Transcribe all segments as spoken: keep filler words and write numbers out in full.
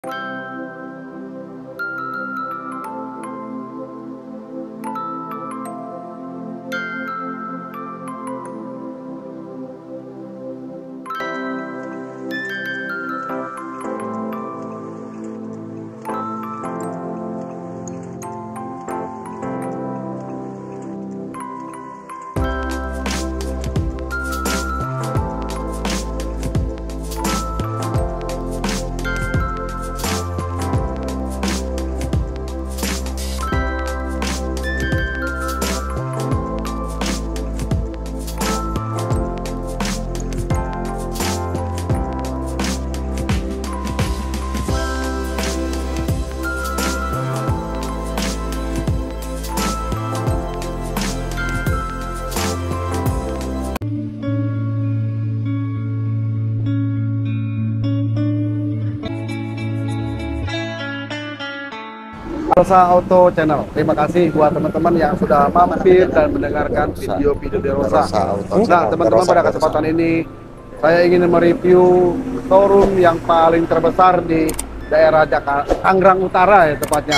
Derosa Auto Channel. Terima kasih buat teman-teman yang sudah mampir dan mendengarkan video-video Derosa. Nah, teman-teman, pada kesempatan ini saya ingin mereview showroom yang paling terbesar di daerah Jakarta, Tangerang Utara ya tepatnya.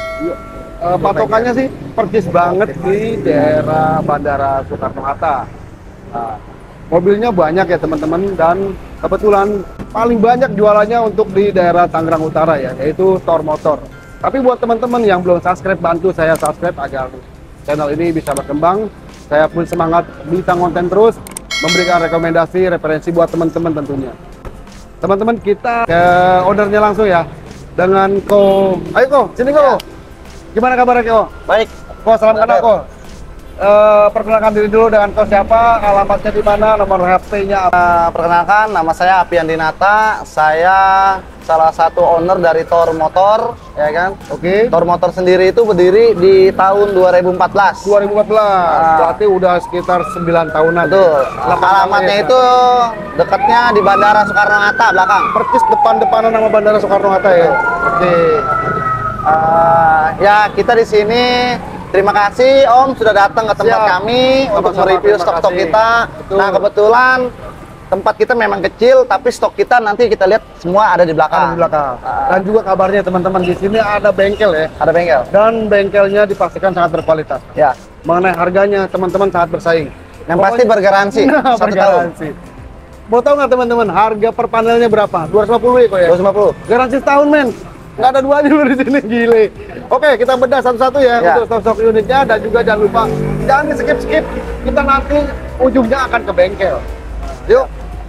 E, patokannya sih persis banget di daerah Bandara Soekarno-Hatta. Nah, mobilnya banyak ya teman-teman, dan kebetulan paling banyak jualannya untuk di daerah Tangerang Utara ya, yaitu Thor Motor. Tapi buat teman-teman yang belum subscribe, bantu saya subscribe agar channel ini bisa berkembang. Saya pun semangat bintang konten terus, memberikan rekomendasi, referensi buat teman-teman tentunya. Teman-teman, kita ke ownernya langsung ya, dengan Ko. Ayo Ko, sini Ko. Ya. Gimana kabarnya Ko? Baik. Ko, salam kenal Ko. Uh, perkenalkan diri dulu, dengan Ko siapa, alamatnya di mana, nomor H P-nya. Uh, perkenalkan, nama saya Apian Dinata. Saya salah satu owner dari Thor Motor, ya kan? Oke. Okay. Thor Motor sendiri itu berdiri di tahun dua ribu empat belas. dua ribu empat belas. Nah, berarti udah sekitar sembilan tahunan. Betul. Alamatnya ya, itu dekatnya di Bandara Soekarno-Hatta belakang. Persis depan-depanan nama Bandara Soekarno-Hatta ya. Oke. Okay. Uh, ya, kita di sini terima kasih Om sudah datang ke tempat Siap. kami Sama-sama, untuk mereview stok-stok kita. Betul. Nah, kebetulan tempat kita memang kecil, tapi stok kita nanti kita lihat semua ada di belakang. Ada di belakang. Uh, Dan juga kabarnya teman-teman, di sini ada bengkel ya. Ada bengkel. Dan bengkelnya dipastikan sangat berkualitas. Ya. Mengenai harganya teman-teman sangat bersaing. Yang Pokoknya, pasti bergaransi. Nah, satu bergaransi. Tahun. Mau tahu nggak teman-teman harga per panelnya berapa? dua ratus lima puluh ya kok ya? dua ratus lima puluh. Garansi setahun men. Nggak ada duanya dulu di sini, gile. Oke, kita bedah satu-satu ya, ya untuk stok-stok unitnya, dan juga jangan lupa jangan di skip-skip. Kita nanti ujungnya akan ke bengkel. Yuk.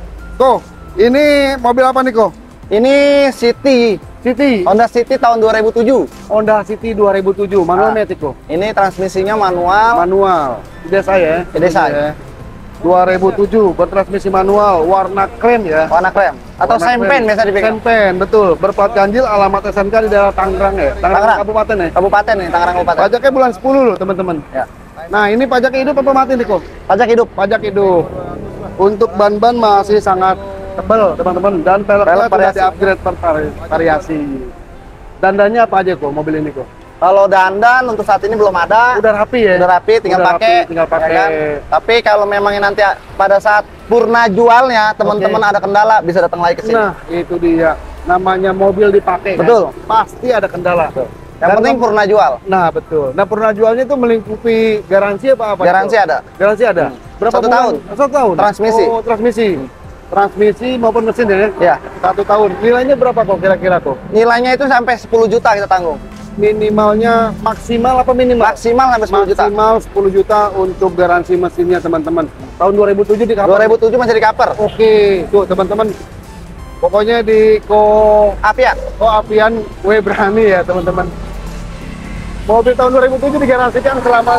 Ko, ini mobil apa nih Ko? Ini City. City. Honda City tahun dua ribu tujuh. Honda City dua ribu tujuh, manual nah, matic Ko? Ini transmisinya manual. Manual. Ide saya. Ide saya. dua ribu tujuh, bertransmisi manual, warna krem ya. Warna krem. Atau sempen biasa dipegang. Sempen, betul. Berplat ganjil, alamat S N K di daerah Tangerang ya. Tangerang, Tangerang. Kabupaten ya. Kabupaten nih, Tangerang Kabupaten. Pajaknya bulan sepuluh loh teman-teman. Ya. Nah, ini pajak hidup apa mati nih Ko? Pajak hidup. Pajak hidup. Untuk ban-ban masih sangat tebal teman-teman, dan peleknya sudah di-upgrade per variasi. Dandannya apa aja kok mobil ini kok? Kalau dandan untuk saat ini belum ada. Udah rapi ya? Udah rapi, tinggal pakai. Tinggal pakai. Ya kan? Tapi kalau memang nanti pada saat purna jualnya teman-teman okay. ada kendala, bisa datang lagi ke sini. Nah, itu dia. Namanya mobil dipakai. Betul. Kan? Pasti ada kendala. Betul. Yang Dan penting purna jual. Nah, betul. Nah, purna jualnya itu melingkupi garansi apa apa? Garansi itu? ada. Garansi ada. Hmm. Berapa Satu bulan? tahun. Satu tahun. Transmisi. Oh, transmisi. Hmm. Transmisi maupun mesin ya? Ya. Satu tahun. Nilainya berapa kok kira-kira kok? Nilainya itu sampai sepuluh juta kita tanggung. Minimalnya maksimal apa minimal? Maksimal sampai sepuluh juta. Maksimal sepuluh juta untuk garansi mesinnya teman-teman. Tahun dua ribu tujuh di cover. dua ribu tujuh masih di cover. Oke, tuh teman-teman. Pokoknya di Ko Apian. Ko Apian W berani ya teman-teman. Mobil tahun dua ribu tujuh digaransikan selama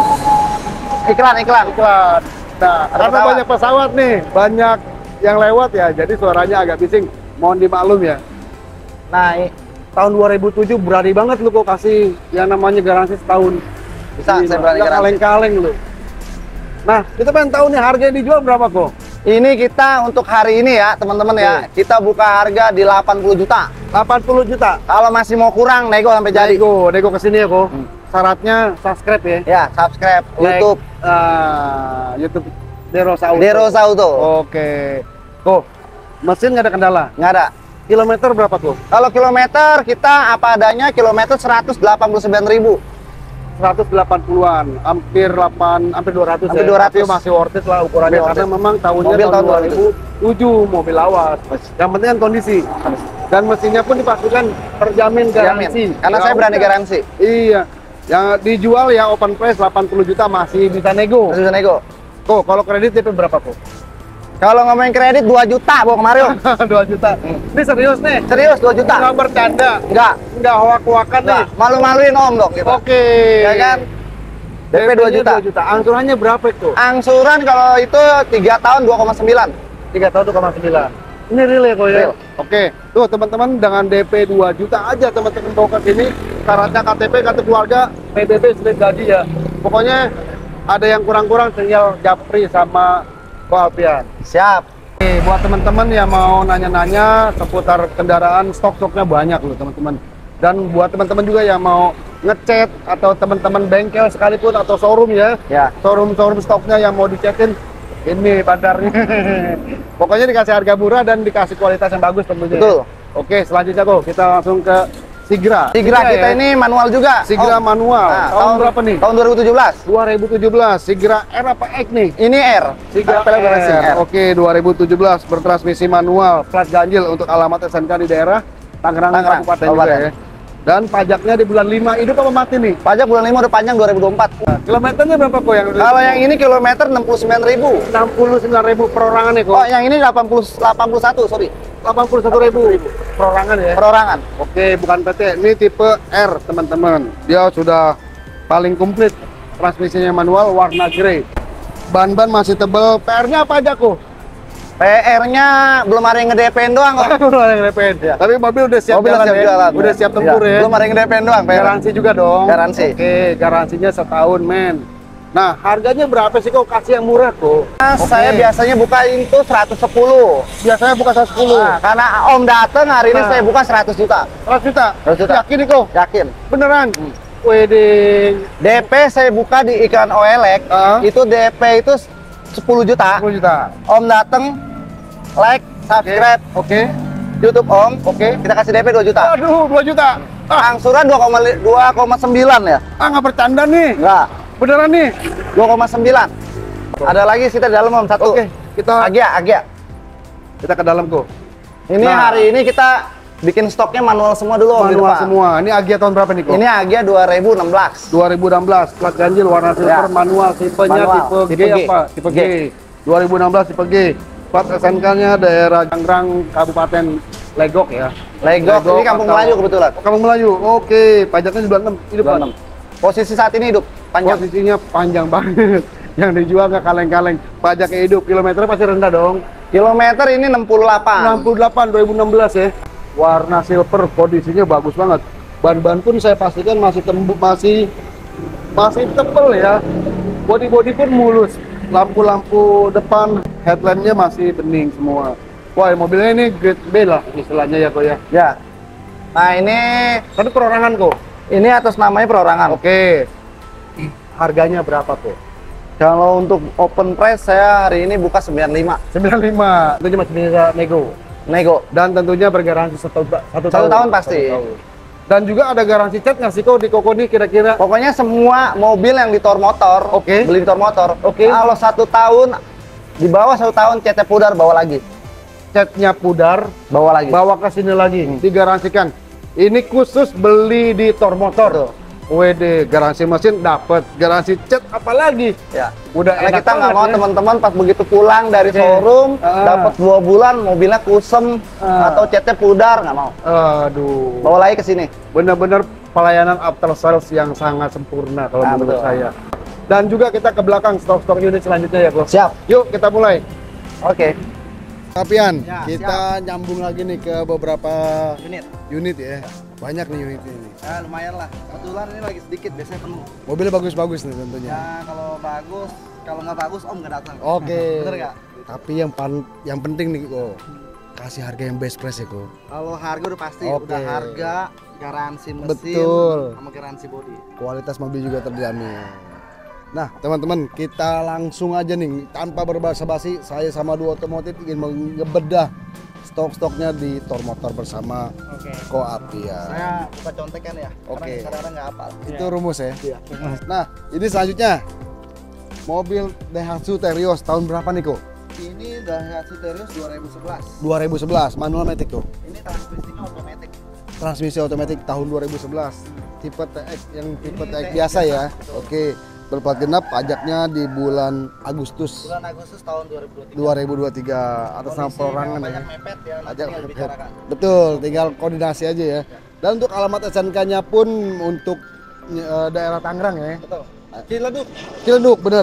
iklan iklan iklan. Nah, Ada karena pesawat. banyak pesawat nih, banyak yang lewat ya, jadi suaranya agak bising. Mohon dimaklum ya. Nah, i- tahun dua ribu tujuh berani banget lu kok kasih yang namanya garansi setahun. Bisa, Gila, saya berani nggak garansi. kaleng-kaleng lu. Nah, kita pengen tahu nih harganya dijual berapa kok? Ini kita untuk hari ini ya, teman-teman ya. Kita buka harga di delapan puluh juta. delapan puluh juta. Kalau masih mau kurang, nego sampai jadi. Nego, nego kesini ya kok. Hmm. Syaratnya subscribe ya. Ya, subscribe Like, YouTube. Uh, YouTube Derosa Auto. Derosa Auto. Oke. Kok, mesin nggak ada kendala? Nggak ada. Kilometer berapa tuh? Kalau kilometer kita apa adanya, kilometer seratus delapan puluh sembilan ribu. seratus delapan puluhan, hampir delapan, hampir dua ratus Hampir ya. dua ratus. Tapi masih worth it lah ukurannya Worth karena it. memang tahunnya Mobil tahun tahun dua ribu tujuh, mobil lawas. Yang penting kan kondisi. Dan mesinnya pun dipastikan terjamin garansi. Jamin. Karena Ya saya berani udah. garansi. Iya. Yang dijual ya open price delapan puluh juta masih bisa nego. Masih bisa nego. Kok kalau kredit D P berapa kok? Kalau ngomongin kredit dua juta, bawa ke Mario. dua juta. Ini serius nih. Serius dua juta. Nggak bercanda. Enggak. Nggak hoak-hoakan nih. Enggak. Malu-maluin Om dong kita. Oke. Ya kan? D P dua juta. dua juta. Angsurannya berapa itu? Angsuran kalau itu tiga tahun dua koma sembilan. tiga tahun dua koma sembilan. Ini real ya kok ya? Real. Oke. Tuh teman-teman dengan D P dua juta aja teman-teman bawa ke sini. Syaratnya K T P, kartu keluarga, P B B, slip gaji ya. Pokoknya ada yang kurang-kurang tinggal japri sama Ko Alpian. Siap. Oke, buat teman-teman yang mau nanya-nanya seputar kendaraan, stok-stoknya banyak loh teman-teman. Dan buat teman-teman juga yang mau ngechat atau teman-teman bengkel sekalipun atau showroom ya, Ya. showroom-showroom stoknya yang mau dicetin, ini bandarnya. Pokoknya dikasih harga murah dan dikasih kualitas yang bagus tentunya. Betul. Oke, selanjutnya kok kita langsung ke Sigra. Sigra kita ya? ini manual juga. Sigra Oh. manual. Nah, tahun, berapa nih? Tahun dua ribu tujuh belas. dua ribu tujuh belas. Sigra R apa X nih? Ini R. Sigra Apel generasi R. Oke, dua ribu tujuh belas bertransmisi manual, plat ganjil untuk alamat S N K di daerah Tangerang, Tangerang, Kabupaten juga Kabupaten. ya. Dan pajaknya di bulan lima, hidup apa mati nih? Pajak bulan lima udah panjang dua ribu dua puluh empat. Kilometernya berapa kok yang Kalau yang ini kilometer enam puluh sembilan ribu. enam puluh sembilan ribu perorangan nih kok? Oh, yang ini delapan puluh delapan puluh satu, sorry. delapan puluh satu ribu perorangan ya? Perorangan. Oke, bukan P T. Ini tipe R, teman-teman. Dia sudah paling komplit. Transmisinya manual, warna grey. Ban-ban masih tebel. P R-nya apa aja kok? P R-nya belum ada yang nge-D P-in doang kok. Belum ada yang D P-in. Ya. Tapi mobil udah siap Mobil jalan siap ya? jalan. Udah siap tempur ya? Belum ada yang nge-D P-in doang, P R. Garansi juga dong? Garansi. Oke, garansinya setahun, men. Nah, harganya berapa sih kok? Kasih yang murah kok. Nah, Oke. saya biasanya buka itu seratus sepuluh. Biasanya buka seratus sepuluh. Nah, karena Om dateng hari ini Nah. saya buka seratus juta. seratus juta? seratus juta. Yakin nih kok? Yakin. Beneran? Hmm. Weding. D P saya buka di iklan O L X, Ah. itu D P itu sepuluh juta. sepuluh juta. Om dateng, like, subscribe Oke. YouTube Om. Oke. Kita kasih D P dua juta. Aduh, dua juta. Ah, Angsuran dua koma sembilan ya? ah nggak bercanda nih. Enggak, Beneran nih. dua koma sembilan. Ada lagi kita di dalam Om, satu. Oke, kita Agia, Agia. kita ke dalam kok. Ini Nah. hari ini kita bikin stoknya manual semua dulu Om di Manual depan. semua. Ini Agia tahun berapa nih kok? Ini Agia dua ribu enam belas. dua ribu enam belas, plat ganjil warna silver, Ya. manual, tipenya Manual, tipe, tipe G, G. apa? Tipe G. G. dua ribu enam belas tipe G. Plat S N K-nya daerah Tangerang, Kabupaten Legok ya. Legok, ini Kampung atau- Melayu kebetulan. Oh, Kampung Melayu. Oke, pajaknya di bulan enam. Hidup Bulan Pak. enam. Posisi saat ini hidup panjang. Posisinya panjang banget. Yang dijual nggak kaleng-kaleng. Pajaknya hidup, kilometernya pasti rendah dong. Kilometer ini enam puluh delapan. enam puluh delapan dua ribu enam belas ya. Warna silver, kondisinya bagus banget. Ban-ban pun saya pastikan masih tembuk, masih masih tebel ya. Bodi-bodi pun mulus. Lampu-lampu depan, headlampnya masih bening semua. Wah, mobilnya ini grade B lah istilahnya ya kok ya. Ya. Nah, ini Tapi perorangan kok. ini atas namanya perorangan. Oke. Harganya berapa kok? Kalau untuk open price saya hari ini buka sembilan puluh lima. sembilan puluh lima. Tentunya masih bisa nego. Nego. Dan tentunya bergaransi satu, satu, Satu tahun pasti. Satu tahun. Dan juga ada garansi cat nggak sih kok di Koko ini kira-kira? Pokoknya semua mobil yang di Tor Motor, Oke. beli di Tor Motor. Oke. Kalau satu tahun di bawah satu tahun C T pudar bawa lagi. Catnya pudar, Bawa lagi. bawa ke sini lagi, Hmm. digaransikan. Ini khusus beli di Tor Motor. Betul. W D, garansi mesin dapat, garansi cat apalagi. Ya. Udah Karena enak kita nggak banget mau ya. teman-teman pas begitu pulang dari Oke. showroom Ah. dapat dua bulan mobilnya kusem Ah. atau catnya pudar, nggak mau. Aduh, Bawa lagi ke sini. bener-bener pelayanan after sales yang sangat sempurna kalau Nah, menurut betul. saya. Dan juga kita ke belakang stok-stok unit selanjutnya ya, Bro. Siap. Yuk kita mulai. Oke. Kapian, Ya, kita nyambung lagi nih ke beberapa Unit. unit ya. Banyak nih unit ini. Ya lumayan lah. Kebetulan ini lagi sedikit, biasanya penuh. Mobilnya bagus-bagus nih tentunya. Ya kalau bagus, kalau nggak bagus Om nggak datang. Oke. Bener nggak? Tapi yang pan yang penting nih kok kasih harga yang best price ya kok. Kalau harga udah pasti, Oke. udah harga, garansi mesin, Betul. sama garansi body. Kualitas mobil juga terjamin. Nah teman-teman, kita langsung aja nih tanpa berbasa-basi, saya sama Dua Otomotif ingin mengebedah Stok-stoknya di Tor Motor bersama Oke. Koapia. Saya buka contekan ya. Oke. Karena kadang-kadang nggak hafal. Itu rumus ya. Iya. Nah, ini selanjutnya mobil Daihatsu Terios tahun berapa nih, Ko? Ini Daihatsu Terios dua ribu sebelas. dua ribu sebelas, manual matic tuh. Ini transmisinya otomatis. Transmisi otomatis tahun dua ribu sebelas. Tipe T X yang tipe Ini T X T X biasa ya. betul. Oke. Berplat genap, pajaknya di bulan Agustus Bulan Agustus tahun dua ribu dua puluh tiga. dua ribu dua puluh tiga atas nama Kondisi perorangan memang ya. banyak mepet ya, nanti Pajak tinggal mepet. dibicarakan. Betul, tinggal koordinasi aja ya. Dan untuk alamat S N K-nya pun untuk eh, daerah Tangerang ya. Betul. Ciledug. Ciledug, bener.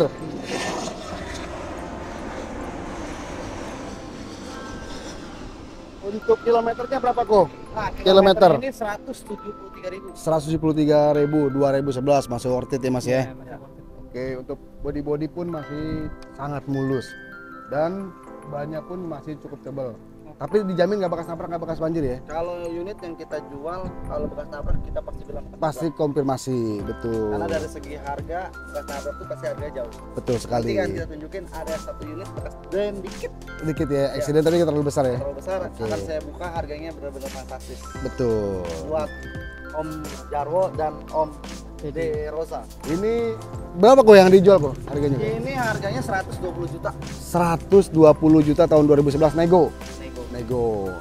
Untuk kilometernya berapa kok? Nah, Kilometer. ini seratus tujuh puluh tiga ribu. seratus tujuh puluh tiga ribu, dua ribu sebelas masih worth it ya Mas ya. Ya. Oke, untuk body-body pun masih sangat mulus dan bannya pun masih cukup tebal. Tapi dijamin nggak bekas nabrak, nggak bekas banjir ya. Kalau unit yang kita jual, kalau bekas nabrak kita pasti bilang bekas Pasti nabrak. konfirmasi, betul. Karena dari segi harga, bekas nabrak tuh pasti harganya jauh. Betul sekali. Nanti kan kita tunjukin ada satu unit bekas dan dikit Sedikit ya, accident tapi nggak terlalu besar ya. terlalu besar, Oke. akan saya buka harganya benar-benar fantastis. Betul. Buat Om Jarwo dan Om Dede Rosa. Ini berapa kok yang dijual kok harganya? Kok? Ini harganya seratus dua puluh juta. seratus dua puluh juta tahun dua ribu sebelas nego. Nego. Nego.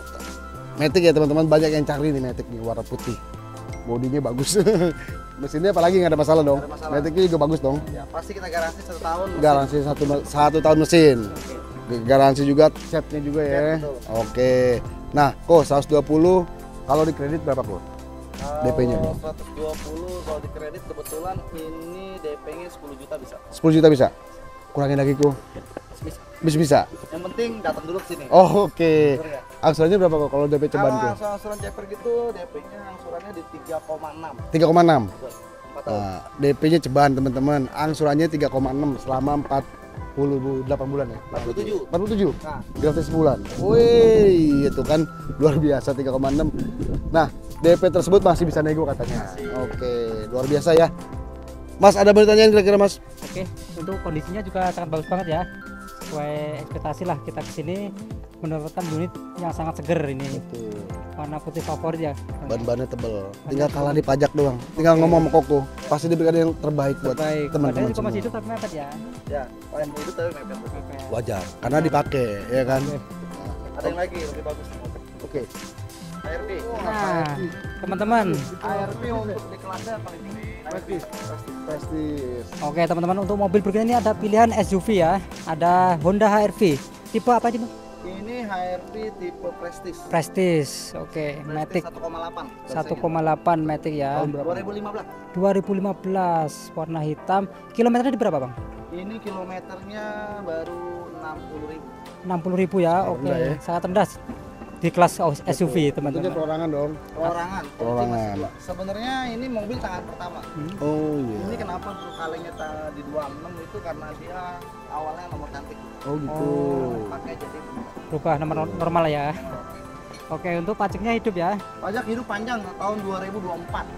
Matic ya teman-teman, banyak yang cari nih Matic nih warna putih. Bodinya bagus. Mesinnya apalagi nggak ada masalah dong. Nggak ada masalah. Maticnya juga bagus dong. Ya, pasti kita garansi satu tahun. mesin. Garansi satu satu tahun mesin. Oke. Garansi juga setnya juga ya. Set, betul. Oke. Nah, kok seratus dua puluh kalau di kredit berapa kok? D P-nya? Kalau seratus dua puluh kalau di kredit kebetulan ini D P-nya sepuluh juta bisa. sepuluh juta bisa. Kurangin lagi kok. Bisa. Bisa bisa. Yang penting datang dulu ke sini. Oh, oke. Bener nggak? Angsurannya berapa kok kalau D P ceban Kalau kok? soal angsuran ceper gitu, D P-nya angsurannya di tiga koma enam. tiga koma enam. Betul. empat tahun. Nah, D P-nya ceban teman-teman. Angsurannya tiga koma enam selama empat puluh delapan bulan ya. empat puluh tujuh. empat puluh tujuh. Nah, Gratis sebulan. Wih, itu kan luar biasa tiga koma enam. Nah, D P tersebut masih bisa nego katanya. Oke, luar biasa ya. Mas, ada pertanyaan kira-kira Mas? Oke, untuk kondisinya juga sangat bagus banget ya. Sesuai ekspektasi lah kita kesini mendapatkan unit yang sangat seger ini. Betul. Warna putih favorit ya. Ban-bannya tebel. Tinggal kalah di pajak doang. Tinggal ngomong sama Koko. Pasti diberikan yang terbaik buat Baik, teman-teman juga masih semua. hidup tapi mepet ya. ya, lain itu tapi mepet. Mepet. Wajar, karena dipakai, ya kan? Ada yang lagi lebih bagus. Oke. A R P. Nah, teman-teman. A R P untuk di kelasnya paling tinggi. Prestis. Prestis. Oke, teman-teman, untuk mobil berikutnya ini ada pilihan S U V ya. Ada Honda H R V. Tipe apa ini, Bang? Ini H R V tipe Prestige. Prestige. Oke, Matic satu koma delapan. satu koma delapan Matic ya. Tahun berapa? dua ribu lima belas. dua ribu lima belas warna hitam. Kilometernya di berapa, Bang? Ini kilometernya baru enam puluh ribu. enam puluh ribu ya. Sangat Oke, rendah ya. sangat rendah di kelas S U V, Tentunya teman-teman. perorangan dong. Perorangan. Perorangan. Sebenarnya ini mobil tangan pertama. Oh Ini iya. kenapa untuk kalengnya ta- di dua puluh enam itu karena dia awalnya nomor cantik. Oh gitu. Oh. Pakai jadi Berubah nomor normal ya. Oke, untuk pajaknya hidup ya. pajak hidup panjang tahun dua ribu dua puluh empat.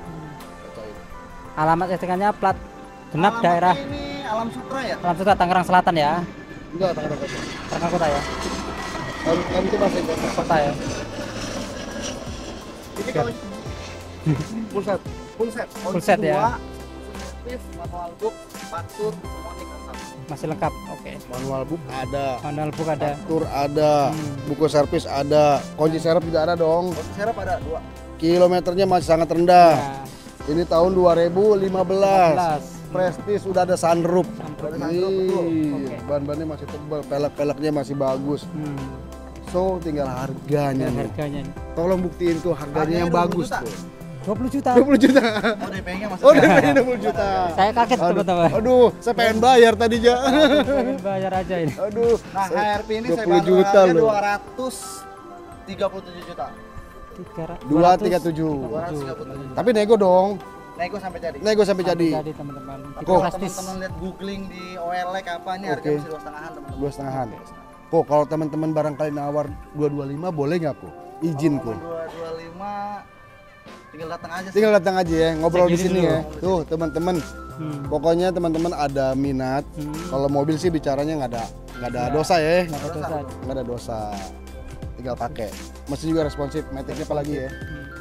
Alamat S T K-nya plat genap Alamatnya daerah ini Alam Sutra ya. Alam Sutra Tangerang Selatan ya. Enggak, tangan apa? Tangerang Kota ya. Kan kan itu masih kota. Kota ya. Ini kalau Full set. full set. Full set ya. Aktif, manual book, faktur, semua lengkap. Masih lengkap. Oke. Manual book ada. Manual book ada. Tur ada. Hmm. Buku servis ada. Kunci serep juga ada dong. Kunci serep ada dua. Kilometernya masih sangat rendah. Nah, Ini tahun dua ribu lima belas. lima belas. Prestige sudah ada sunroof. Sampai- Ada sunroof, betul. Wih, Oke. ban-bannya masih tebal, pelek-peleknya masih bagus. Hmm. So, tinggal harganya Dan nih. harganya nih. Tolong buktiin tuh harganya Harganya yang dua puluh bagus juta. tuh. dua puluh juta. dua puluh juta. Oh, D P-nya masih. Oh, D P-nya dua puluh juta. Saya kaget Aduh, teman-teman. aduh, saya pengen bayar tadinya. Pengen bayar aja ini. Aduh, Nah, H R V ini dua saya puluh bantu juta harga loh. dua ratus tiga puluh tujuh juta. dua tiga tujuh. dua ratus tiga puluh tujuh. Tapi nego dong. Nego sampai jadi. Nego sampai jadi. Jadi teman-teman. Tipe Kok? Prestige. Teman-teman lihat googling di O L X apa ini Oke. harganya masih dua setengahan teman-teman. Dua setengahan. Kok kalau teman-teman barangkali nawar dua dua lima boleh nggak kok? Izin kok. dua dua lima tinggal datang aja sih. Tinggal datang aja ya, ngobrol di Cek sini dulu. ya. Tuh teman-teman, Hmm. pokoknya teman-teman ada minat. Hmm. Kalau mobil sih bicaranya nggak ada nggak ada Ya. dosa ya, Nggak ada dosa. nggak ada dosa. tinggal pakai. Mesin juga responsif, Matic-nya apalagi ya.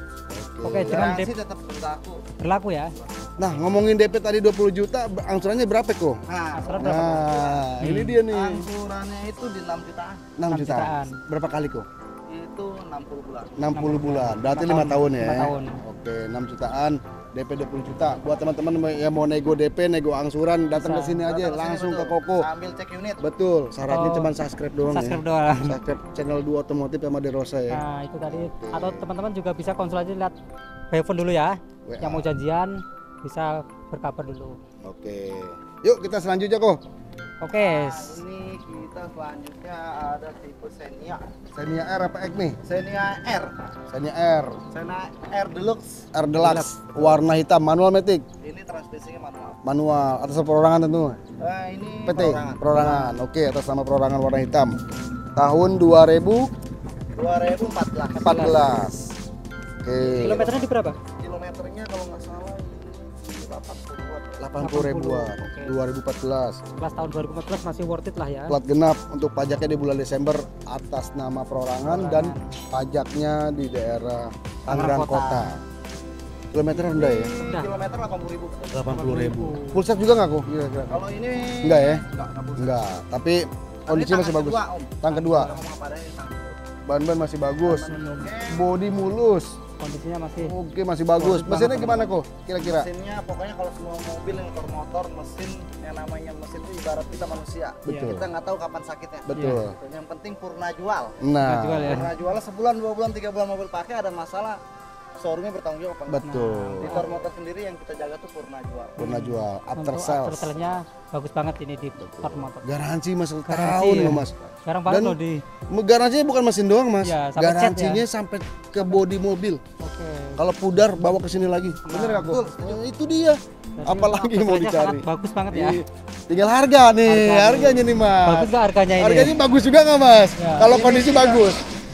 Oke, dengan D P Garansi tetap berlaku. berlaku ya. Nah, ngomongin D P tadi dua puluh juta, angsurannya berapa kok? Nah, Angsuran berapa? Nah, ini dia nih. angsurannya itu di enam jutaan. enam enam jutaan. jutaan. Berapa kali kok? Itu enam puluh bulan. enam puluh bulan. Berarti Lima lima tahun. tahun ya. Lima tahun. Oke, enam jutaan. D P dua puluh juta. Buat teman-teman yang mau nego D P, nego angsuran, datang ke Bisa. sini aja, Datang ke sini, langsung ke betul. Koko. Sambil cek unit. Betul, syaratnya Oh, cuma subscribe doang Subscribe ya. doang. Subscribe channel dua Otomotif sama Derosa ya. Nah, itu tadi. Atau teman-teman juga bisa konsul aja lihat by phone dulu ya. W A. Yang mau janjian bisa berkabar dulu. Oke. Yuk kita selanjutnya kok. Oke. Nah, ini kita selanjutnya ada tipe Xenia. Xenia R apa X nih? Xenia R. Xenia R. Xenia R Deluxe. R Deluxe warna hitam, manual Matic. Ini transmisinya manual. Manual atas perorangan tentu. Nah, ini P T perorangan. perorangan. Oke, atas nama perorangan warna hitam. Tahun dua ribu dua ribu empat belas. empat belas. Oke. Kilometernya di berapa? Kilometernya kalau nggak salah ini delapan puluhan. delapan puluh ribuan. Oke. dua ribu empat belas. Setelah tahun dua ribu empat belas masih worth it lah ya. Plat genap untuk pajaknya di bulan Desember atas nama perorangan dan pajaknya di daerah Tangerang Tangerang Kota. Kota. Kilometer rendah ya? Rendah. Kilometer delapan puluh ribu. delapan puluh ribu. Full set juga nggak kok? Kira-kira? Kalau ini Enggak ya? enggak, enggak boleh. Enggak, tapi kondisi Ini masih tangan bagus. kedua, Om. Tang kedua, Ngomong apa adanya, tangan kedua. ban-ban masih bagus, Oke. body mulus, Kondisinya masih oke masih bagus. Bagus Mesinnya banget, gimana kok? Kira-kira? Mesinnya pokoknya kalau semua mobil yang motor mesin yang namanya mesin itu ibarat kita manusia. Betul. Kita nggak tahu kapan sakitnya. Betul. Dan yang penting purna jual. Nah, jual ya. Purna jual sebulan, dua bulan, tiga bulan mobil pakai ada masalah, showroomnya bertanggung jawab. apa enggak. betul. Di Tor Motor sendiri yang kita jaga tuh purna jual. Pernah jual after untuk sales. after sales-nya bagus banget ini di Ford Motor. Garansi mas Garansi setahun ya. loh mas. Sekarang banget Dan- loh di. Garansinya bukan mesin doang mas. Iya, sampai cat Garansinya sampai ke body mobil. Oke. Kalau pudar bawa ke sini lagi. Bener nggak kok? betul. Nah, itu dia. Berarti Apalagi after mau sales-nya dicari. sangat bagus banget ya. Iya. Tinggal harga nih, Harga nih. harganya nih mas. Bagus nggak harganya ini? Harganya bagus juga nggak mas? Ya. Kalau kondisi bagus.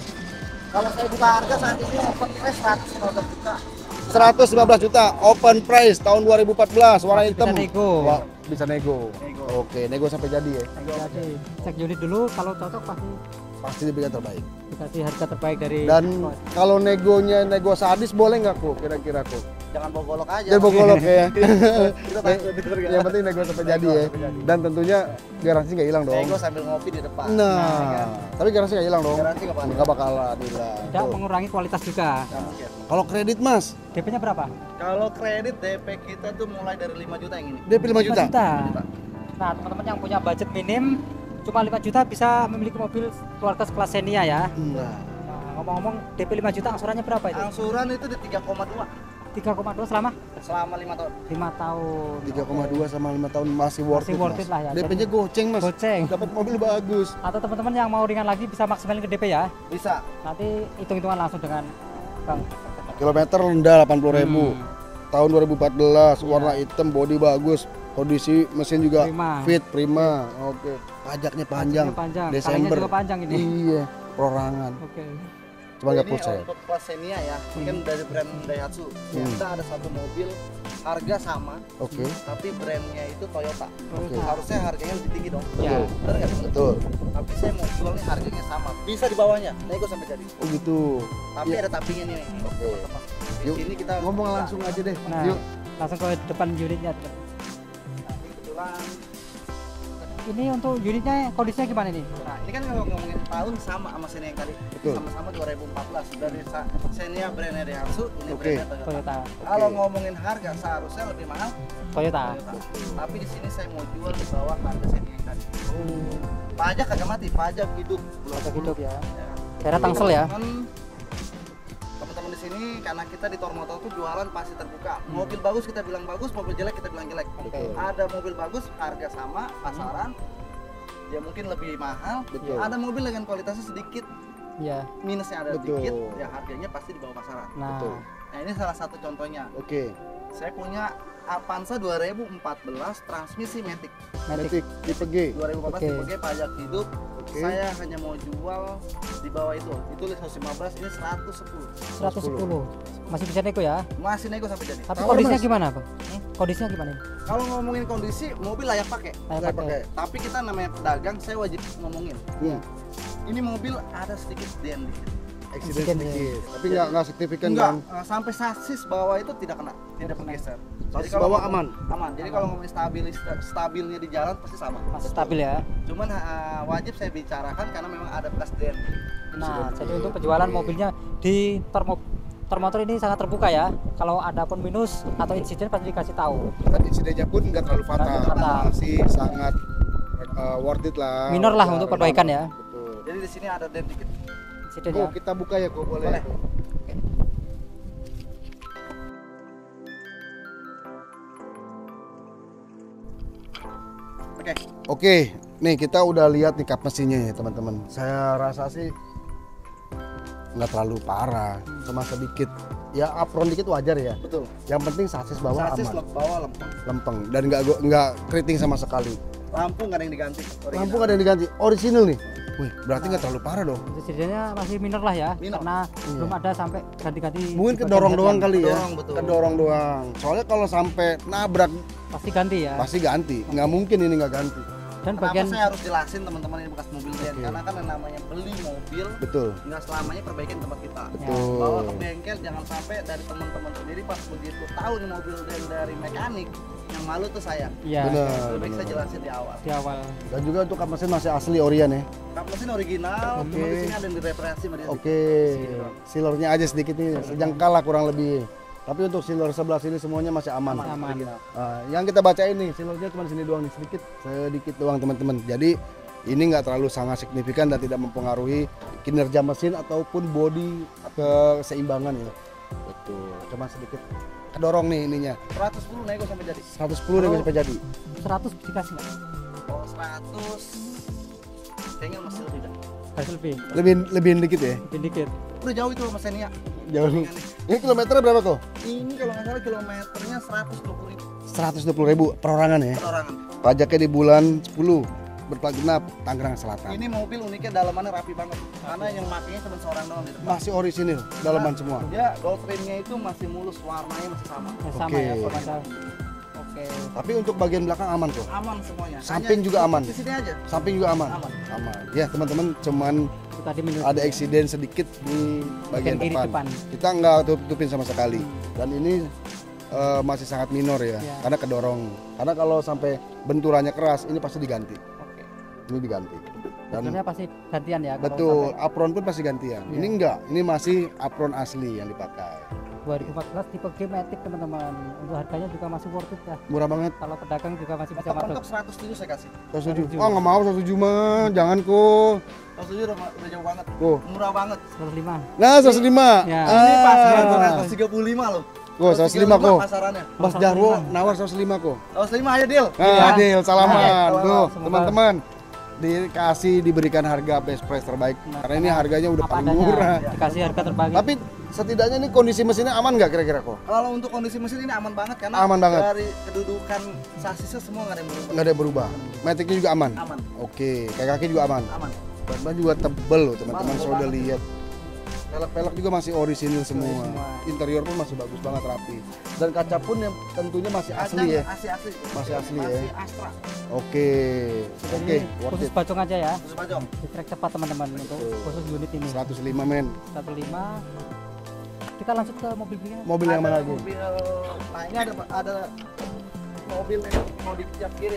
Kalau saya buka harga saat ini open price seratus lima belas juta. seratus lima belas juta open price tahun dua ribu empat belas warna Masih hitam. bisa nego. Wah, bisa nego. Nego. Oke, nego sampai jadi ya. Jadi cek unit dulu, kalau cocok pasti Pasti diberikan terbaik. dikasih harga terbaik dari Dan Ford. kalau negonya nego sadis boleh nggak kok kira-kira kok? Jangan bawa golok aja. Jangan bogolok ya. Kita takut denger ya. Yang penting nego sampai jadi ya. Dan tentunya garansi nggak hilang dong. Nego sambil ngopi di depan. Nah, tapi garansi nggak hilang dong. Garansi nggak bakal. Nggak bakalan hilang. tidak Tuh. mengurangi kualitas juga. Nggak mungkin. Kalau kredit mas, D P-nya berapa? Kalau kredit D P kita tuh mulai dari lima juta yang ini. D P lima juta. Nah, teman-teman yang punya budget minim cuma lima juta bisa memiliki mobil keluarga sekelas Xenia ya. Nah, Nah, ngomong-ngomong D P lima juta angsurannya berapa itu? Angsuran itu di tiga koma dua tiga koma dua selama selama lima tahun. lima tahun. tiga koma dua sama lima tahun masih worth Masih it. worth Mas. it lah ya. D P-nya goceng mas. Goceng. Dapat mobil bagus. Atau teman-teman yang mau ringan lagi bisa maksimalin ke D P ya. Bisa. Nanti hitung-hitungan langsung dengan Bang. Kilometer rendah delapan puluh ribu. Hmm. Tahun dua ribu empat belas, warna hitam, body bagus, kondisi mesin juga Prima. fit, prima. Oke. Pajaknya panjang. Pajaknya panjang. Desember. Kalengnya juga panjang ini. Iya, perorangan. Oke. Cuma nggak Ini full saya. untuk kelas Xenia ya, mungkin dari brand Daihatsu. Hmm. Kita ada satu mobil harga sama, Oke. tapi brandnya itu Toyota. Oke. Harusnya harganya lebih tinggi dong. Ya. Bener nggak? Betul. Tapi saya mau jual nih harganya sama. Bisa di bawahnya. Nego sampai jadi. Oh gitu. Tapi Iya. ada tapinya nih. Oke. Di Yuk, sini kita Ngomong langsung aja deh. Nah, Yuk. langsung ke depan unitnya. Nah, ini kebetulan. Ini untuk unitnya kondisinya gimana nih? Nah, ini kan kalau ngomongin tahun sama sama Xenia yang tadi. Betul. Sama-sama dua ribu empat belas. Dari Sa- Xenia brandnya Daihatsu, ini Oke. brandnya Toyota. Toyota. Kalau ngomongin harga seharusnya lebih mahal Toyota. Toyota. Tapi di sini saya mau jual di bawah harga Xenia yang tadi. Pajak kagak mati, pajak hidup. Pajak hidup ya. Ya. Daerah Tangsel ya. Teman-teman teman-teman di sini karena kita di Tor Motor tuh jualan pasti terbuka. Mobil bagus kita bilang bagus, mobil jelek kita bilang jelek. Betul. Ada mobil bagus harga sama pasaran, ya mungkin lebih mahal. Betul. Ada mobil dengan kualitasnya sedikit Iya. minusnya ada Betul. sedikit, ya harganya pasti di bawah pasaran. Nah, Betul. Nah ini salah satu contohnya. Oke. Saya punya Avanza dua ribu empat belas transmisi Matic. Matic. Matic tipe G. dua ribu empat belas Oke. tipe G pajak hidup. Oke. Saya hanya mau jual di bawah itu. Itu seratus lima belas, ini seratus sepuluh. seratus sepuluh. Masih bisa nego ya. Masih nego sampai jadi. Tapi Tawar, kondisinya Mas. gimana, Bang? Hmm? Kondisinya gimana? Kalau ngomongin kondisi, mobil layak pakai. Saya Saya pakai. pakai. Tapi kita namanya pedagang, saya wajib ngomongin. Hmm. Ini mobil ada sedikit dent dikit. Eksiden sedikit, tapi nggak nggak signifikan Enggak, kan? eh, sampai sasis bawah itu tidak kena, tidak bergeser. Sasis kalau bawah ngomong- aman? Aman. Jadi kalau ngomongin stabil stabilnya di jalan pasti sama. Masih stabil ya. Cuman eh, wajib saya bicarakan karena memang ada bekas dent. Nah, jadi untuk penjualan mobilnya di termo termotor ini sangat terbuka ya. Kalau ada pun minus atau insiden pasti dikasih tahu. Dan insidennya pun nggak terlalu fatal, Nggak fatal. masih sangat uh, worth it lah. Minor lah Wajar, untuk perbaikan ya. Betul. Jadi di sini ada dent dikit. Insiden Oh, ya. kita buka ya, kok boleh. Boleh. Oke. Oke, nih kita udah lihat nih kap mesinnya ya teman-teman. Saya rasa sih nggak terlalu parah, cuma sedikit ya apron dikit wajar ya. Betul. Yang penting sasis bawah Sasis aman, lep bawah lempeng. lempeng dan nggak go- nggak keriting sama sekali. Lampu nggak ada yang diganti. original. Lampu nggak ada yang diganti, original nih. Wih, berarti nggak terlalu parah dong. Insidennya masih minor lah ya. Minor. Karena belum ada sampai ganti-ganti. Mungkin di bagian kedorong doang headlamp. kali ya. Kedorong, betul. Kedorong doang. Soalnya kalau sampai nabrak Pasti ganti ya. pasti ganti. Nggak mungkin ini nggak ganti. Dan Kenapa bagian saya harus jelasin teman-teman ini bekas mobil dent? Oke. Karena kan yang namanya beli mobil Betul. nggak selamanya perbaikan tempat kita. Betul. Bawa ke bengkel, jangan sampai dari teman-teman sendiri pas begitu tahu nih mobil dent dari mekanik, yang malu tuh saya. ya Benar. Lebih baik saya benar. jelasin di awal. di awal. Dan juga untuk kap mesin masih asli Orion ya. Kap mesin original, Oke. cuma di sini ada yang direparasi sama dia. Oke, sealernya aja sedikit nih, sejengkal lah kurang lebih. Tapi untuk sealer sebelah sini semuanya masih aman. Aman. Nah, yang kita baca ini sealernya cuma sini doang nih, sedikit, sedikit doang teman-teman. Jadi ini nggak terlalu sangat signifikan dan tidak mempengaruhi kinerja mesin ataupun bodi keseimbangan ya. Betul, cuma sedikit kedorong nih ininya. seratus sepuluh nego sampai jadi. seratus sepuluh nih sampai jadi. seratus dikasih nggak? Kalau seratus kayaknya masih lebih dah. Harus lebih. Lebih lebihin dikit ya. Lebih dikit. Udah jauh itu mesinnya. Jauh. Ini kilometernya berapa tuh? Ini kalau nggak salah kilometernya seratus dua puluh ribu seratus dua puluh ribu perorangan ya. perorangan. Pajaknya di bulan sepuluh, berplat genap, Tangerang Selatan. Ini mobil uniknya dalamannya rapi banget. Karena yang matinya cuma seorang doang di depan. Masih orisinil, dalaman semua. Ya, gold trimnya itu masih mulus, warnanya masih sama. Ya, sama Oke. ya sama. Oke. Tapi untuk bagian belakang aman kok. Aman semuanya. Samping Hanya juga aman. Di sini aja. Samping juga aman. Aman. Aman. Ya teman-teman, cuman Itu tadi menurut ada eksiden sedikit di bagian Bagian kiri depan. depan. Kita nggak tutup-tutupin sama sekali. Dan ini eh, masih sangat minor ya, Ya. karena kedorong. Karena kalau sampai benturannya keras, ini pasti diganti. Oke. Ini diganti. Dan Sebenarnya pasti gantian ya. kalau betul, sampai apron pun pasti gantian. Iya. Ini enggak, ini masih apron asli yang dipakai. dua ribu empat belas tipe G Matic teman-teman. Untuk harganya juga masih worth it ya. Murah banget. Kalau pedagang juga masih bisa Untuk masuk. seratus tujuh saya kasih. seratus tujuh. tujuh. Oh nggak mau seratus tujuh mah, jangan kok. seratus tujuh udah, udah jauh banget. Kok. Murah banget. seratus lima. Nah seratus lima. Ya. Ini pas Ah. seratus tiga puluh lima loh. Kok seratus lima kok. Pasarannya. Mas seratus Jarwo lima. nawar seratus lima kok. seratus lima aja deal. Nah, Adil, salaman. Oke, Tuh, semoga- teman-teman. Dikasih diberikan harga best price terbaik. Nah, Karena ini harganya udah Apa paling adanya, murah. dikasih harga terbaik. Tapi setidaknya ini kondisi mesinnya aman nggak kira-kira kok? Kalau untuk kondisi mesin ini aman banget karena Aman banget. dari kedudukan sasisnya semua nggak ada yang berubah. Nggak ada yang berubah. Maticnya juga aman. Aman, Oke, kayak kaki juga aman. aman. Ban juga tebel loh teman-teman, Tebel saya udah banget. lihat. Pelek-pelek juga masih orisinil semua. semua. Interior pun masih bagus banget, rapi. Dan kaca pun yang tentunya masih asli ya. Asli asli. Masih asli ya. Masih Astra. Oke, oke, Ini worth khusus it. bacong aja ya. Khusus Bajong. Di track cepat teman-teman untuk Betul. khusus unit ini. seratus lima men. seratus lima. Kita lanjut ke mobil berikutnya. Mobil yang Ada mana lagi? Mobil, nah ini ada ada mobil yang mau disiap kirim.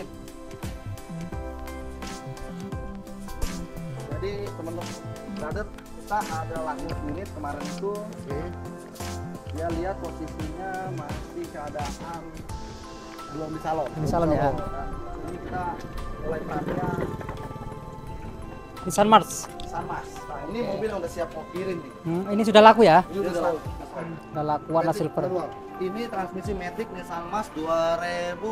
Jadi teman-teman brother, kita ada lagi unit kemarin itu Oke. dia lihat posisinya masih keadaan belum di salon. Di salon ya. Nah, ini kita mulai parknya Nissan March. Sanmas. Nah ini mobil yang udah siap mau kirim nih. Hmm, ini sudah laku ya? Ini udah laku. Sudah laku warna Matic silver. manual. Ini transmisi Matic Nissan Mas dua ribu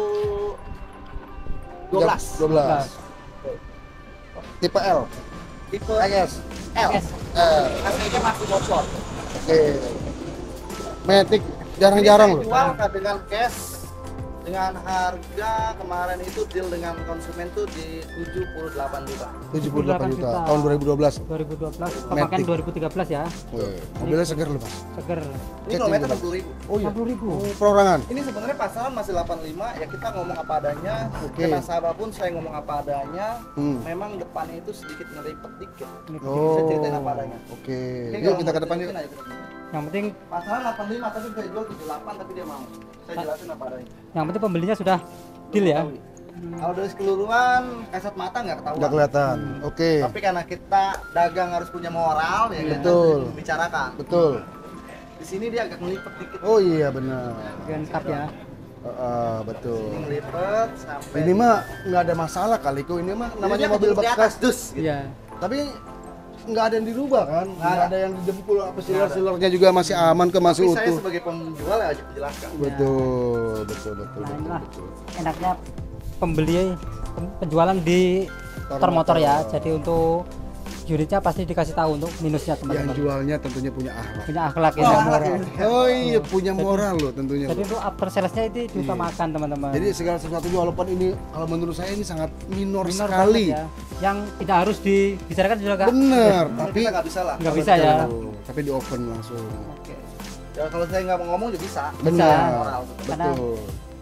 dua belas. dua belas. Tipe L. Tipe X. L. S. Eh, Harganya masih bocor. Oke. Matic jarang-jarang loh. Jual dengan cash Dengan harga kemarin itu deal dengan konsumen tuh di tujuh puluh delapan juta. tujuh puluh delapan juta tahun dua ribu dua belas. dua ribu dua belas, pemakaian dua ribu tiga belas ya. Wih, mobilnya segar loh Mas. Seger. Ini kilometer enam puluh ribu. Oh iya. enam puluh ribu. Oh, perorangan. Ini sebenarnya pasaran masih delapan puluh lima, ya kita ngomong apa adanya. Oke. Ke nasabah pun saya ngomong apa adanya. Hmm. Memang depannya itu sedikit ngeripet dikit. Oh. Saya ceritain apa adanya. Oke. Ini Yuk kalau kita ke mau depan yuk. tunjukin aja, kita. Yang penting Pasaran delapan puluh lima tapi bisa jual tujuh puluh delapan tapi dia mau. Saya jelasin apa adanya. yang penting pembelinya sudah deal ya. Kalau dari keseluruhan kasat mata nggak ketahuan. Nggak kelihatan. Oke. Tapi karena kita dagang harus punya moral ya kan, Betul. bicarakan. Betul. Di sini dia agak ngelipet dikit. Oh iya benar. Dengan cup ya. Heeh, betul. Ini ngelipet sampai Ini mah nggak ada masalah kali kok, ini mah Jadi namanya dia mobil ketutup di atas bekas. dus. Gitu. Iya. Tapi nggak ada yang dirubah kan? Nggak ada. ada yang didempul apa silar-silarnya juga masih aman ke masih Tapi saya utuh. sebagai penjual ya jelaskan. Betul, betul, betul, Nah, betul, inilah betul. enaknya pembeli pem- penjualan di Tor tor motor ya. motor. Jadi untuk unitnya pasti dikasih tahu untuk minusnya Yang teman-teman. jualnya tentunya punya akhlak. Punya akhlak ya. Oh, punya akhlak moral. ya. Oh iya, punya moral loh tentunya. Jadi loh. untuk after salesnya itu diutamakan teman-teman. Jadi segala sesuatunya walaupun ini kalau menurut saya ini sangat minor, minor sekali. banget ya. Yang tidak harus dibicarakan juga nggak Bener, Tapi tapi kita nggak bisa lah. nggak Kalau bisa ya. Tuh, tapi di open langsung. Oke. Ya kalau saya nggak mau ngomong juga bisa. Benar, Moral. Karena- betul.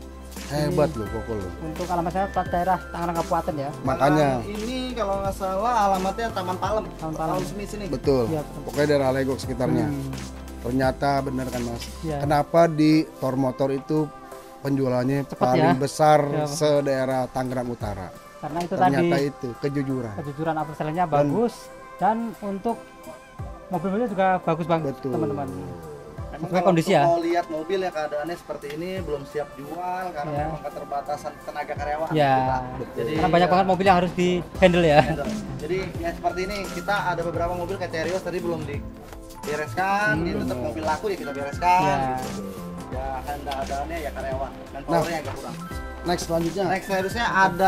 Hebat loh pokok loh. Untuk alamat saya plat daerah Tangerang Kabupaten ya. Makanya Taman ini kalau nggak salah alamatnya Taman Palem. Taman Palem. Tahun sini sini. betul. Iya, betul. Pokoknya daerah Legok sekitarnya. Hmm. Ternyata benar kan Mas. Iya. Kenapa di Tor Motor itu penjualannya Cepat paling ya? besar Iya. se-daerah Tangerang Utara? Karena itu Ternyata tadi itu kejujuran. kejujuran after sale-nya bagus dan untuk mobil-mobilnya juga bagus banget Betul. teman-teman. Memang Sesuai kalau kondisi untuk ya. mau lihat mobil ya keadaannya seperti ini belum siap jual karena Ya. memang keterbatasan tenaga karyawan Ya. kita. Jadi Karena banyak ya, banget mobil yang harus di handle ya. handle. Jadi ya seperti ini kita ada beberapa mobil kayak Terios tadi belum dibereskan, Hmm. ini tetap mobil laku ya kita bereskan. Ya. Gitu. Ya kan keadaannya ya karyawan dan Nah. powernya agak kurang. Next selanjutnya. Next harusnya ada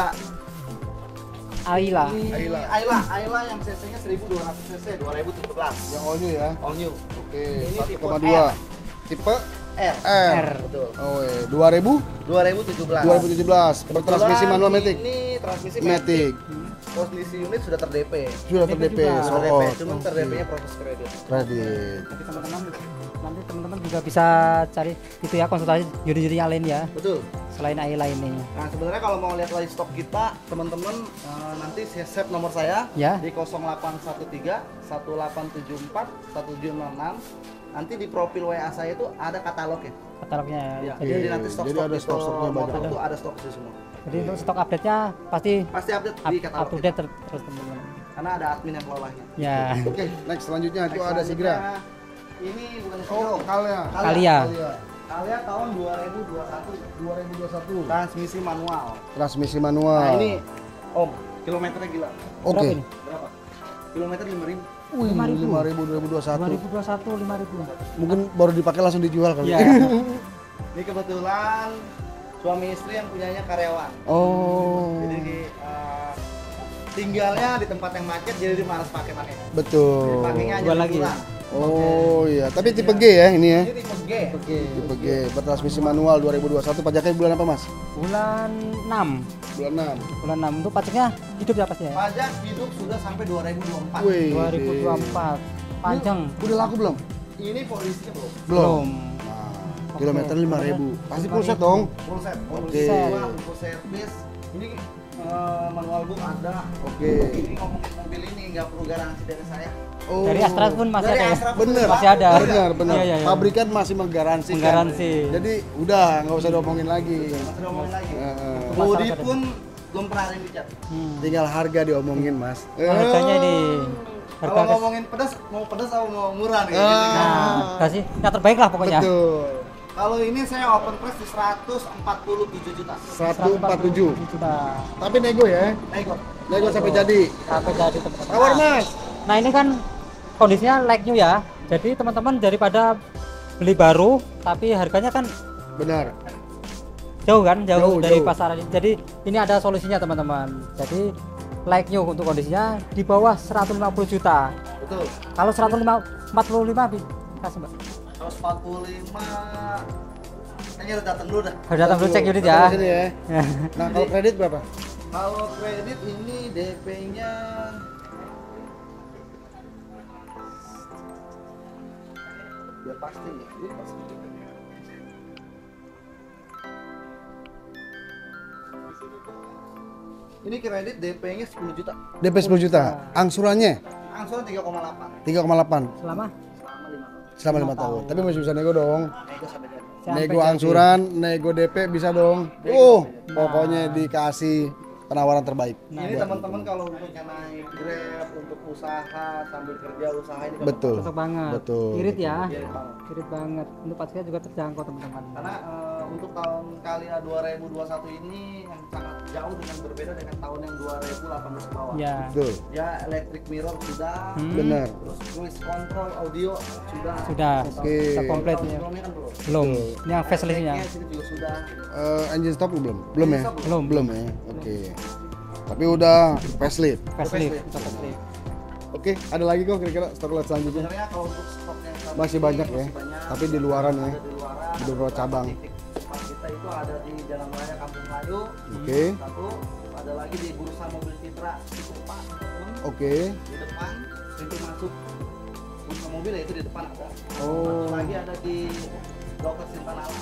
Aila. ini Ayla. Ayla, Ayla yang cc-nya seribu dua ratus cc dua ribu tujuh belas. Yang all new ya. All new. Oke, Ini satu tipe koma dua. R. Tipe R. R. R. Betul. Oh, iya. dua ribu dua ribu tujuh belas. dua ribu tujuh belas. Bertransmisi Kebetulan manual matic. Ini transmisi Matic. Posisi unit sudah ter-D P. Sudah Matic ter-D P, juga. so Sudah ter-D P, out. cuma ter-D P-nya proses kredit. Kredit. Jadi teman-teman nanti teman-teman juga bisa cari itu ya konsultasi unit-unit yang lain ya Betul. selain Aila ini. Nah, sebenarnya kalau mau lihat lagi stok kita, teman-teman eh, nanti saya save nomor saya Ya. di nol delapan satu tiga satu delapan tujuh empat satu tujuh enam enam. Nanti di profil W A saya itu ada katalognya. Katalognya ya. Ya, Jadi, jadi nanti Jadi stok-stok ada di stok-stoknya motor banyak. itu ada stok itu semua. jadi untuk stok update-nya pasti Pasti update up, di up katalog to kita. date ter- terus teman-teman. Karena ada admin yang kelolanya. Ya. Oke, next selanjutnya itu Next ada Sigra. selanjutnya, ini bukan Oh, Sigra. Kalia. Kalia. Kalia tahun dua ribu dua puluh satu. dua ribu dua puluh satu. Transmisi manual. Transmisi manual. Nah, ini Om, kilometernya gila. Oke. Berapa ini? Berapa? Kilometer lima ribu. Wih, lima ribu. lima ribu dua ribu dua puluh satu. dua ribu dua puluh satu lima ribu. Mungkin baru dipakai langsung dijual kali. Iya. Ini kebetulan suami istri yang punyanya karyawan. Oh. Jadi eh, tinggalnya di tempat yang macet jadi dia malas pakai-pakai. Betul. Pakainya hanya Jual lagi. liburan. Oh iya, tapi tipe G ya ini ya. Ini tipe G. Oke. Tipe G, bertransmisi manual dua ribu dua puluh satu. Pajaknya bulan apa, Mas? Bulan enam. Bulan enam. Bulan enam untuk pajaknya hidup ya pasti ya. Pajak hidup sudah sampai dua ribu dua puluh empat. Wih. dua ribu dua puluh empat. Panjang. Udah laku belum? Ini polisinya belum. Belum. Belum. Nah, Oke. kilometer lima ribu. Pasti full set dong. Full set. Oke. Full full service. Ini eh, manual book ada. Oke. Ini ngomongin mobil ini nggak perlu garansi dari saya. Oh. Dari Astra pun masih Dari ada ya. Astra pun Bener, Masih ada. bener, bener. Iya, iya, iya. Pabrikan masih menggaransi. Menggaransi. Jadi udah nggak usah diomongin lagi. Masih ngomongin lagi. Heeh. Bodi Masalah pun belum pernah ada yang dicat. Hmm. Tinggal harga diomongin, Mas. Oh, harganya ini Kalau harga kes- ngomongin pedas, mau pedas atau mau murah nih? Ah. gitu kan. Nah, kasih yang terbaik lah pokoknya. Betul. Kalau ini saya open price di seratus empat puluh tujuh juta. seratus empat puluh tujuh. juta. Tapi nego ya. Nego. Nego sampai jadi. Sampai jadi teman-teman. Tawar, Mas. Nah, ini kan kondisinya like new ya. Jadi teman-teman daripada beli baru tapi harganya kan Benar. jauh kan, jauh, Jauh, dari jauh. pasaran. Jadi ini ada solusinya teman-teman. Jadi like new untuk kondisinya di bawah seratus lima puluh juta. Betul. Kalau seratus empat puluh lima bi- kasih Mbak. seratus empat puluh lima Kayaknya udah datang dulu dah. Udah datang dulu cek unit ya. Datang sini ya. Nah, kalau kredit berapa? Kalau kredit ini D P-nya biar pasti ya. Ini pasti. Ini kredit D P-nya sepuluh juta. D P sepuluh juta. Angsurannya Angsuran tiga koma delapan. tiga koma delapan Selama Selama lima tahun. selama lima tahun. Tapi masih bisa nego dong. Nego sampai jadi. sampai Nego jadi. angsuran, nego D P bisa dong. Uh, pokoknya dikasih penawaran terbaik. Nah, Ini teman-teman kalau untuk yang naik Grab, untuk usaha sambil kerja usaha ini gampang Betul. cocok banget. Betul. Irit ya. banget. Irit banget. Irit banget. Untuk pastinya juga terjangkau teman-teman. Karena eh, untuk tahun kali dua ribu dua puluh satu ini yang sangat jauh dengan berbeda dengan tahun yang dua ribu delapan belas ke bawah. Ya. Betul. Dia electric mirror sudah, Hmm. Benar. terus cruise control audio sudah. Sudah. Oke. Sudah komplit Tahun ya. sebelumnya kan belum. Belum. Ini yang faceliftnya. Backnya sini juga sudah. Eh, engine stop belum? Belum ya? Engine stop belum. Belum ya. Oke. Tapi udah facelift. Facelift. Facelift. Untuk facelift. Oke, ada lagi kok kira-kira stok lot selanjutnya? Sebenarnya kalau untuk stoknya saat Masih ini banyak ya. masih banyak. Tapi di luaran ya. Ada di luaran. Di beberapa cabang. Titik tempat kita itu ada di Jalan Raya Kampung Melayu. Oke. Satu, ada lagi di Bursa Mobil Citra Cikupa, teman-teman. Oke. Di depan pintu masuk bursa mobil ya itu di depan ada. Oh. Satu lagi ada di Dokter Sintanala.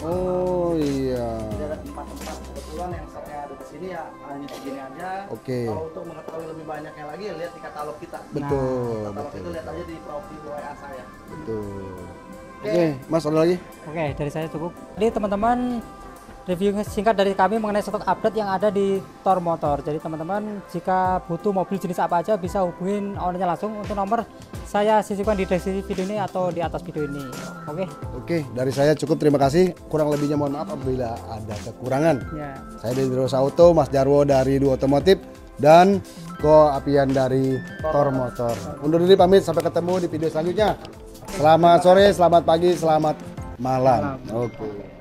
Oh iya. Jadi ada tempat-tempat kebetulan yang saya ada di sini ya hanya segini aja. Oke. Kalau untuk mengetahui lebih banyaknya lagi ya lihat di katalog kita. Betul, Katalog betul. itu lihat aja di profil W A saya. Betul. Oke, Mas ada lagi? Oke, dari saya cukup. Jadi teman-teman, review singkat dari kami mengenai stok update yang ada di Thor Motor. Jadi teman-teman, jika butuh mobil jenis apa aja bisa hubungin ownernya langsung. Untuk nomor saya sisipkan di deskripsi video ini atau di atas video ini. Oke. Oke, dari saya cukup. Terima kasih. Kurang lebihnya mohon maaf apabila ada kekurangan. Ya. Saya dari Derosa Auto, Mas Jarwo dari Duo Otomotif, dan Ko Apian dari Thor Motor. Undur diri pamit, sampai ketemu di video selanjutnya. Selamat sore, selamat pagi, selamat malam. Oke.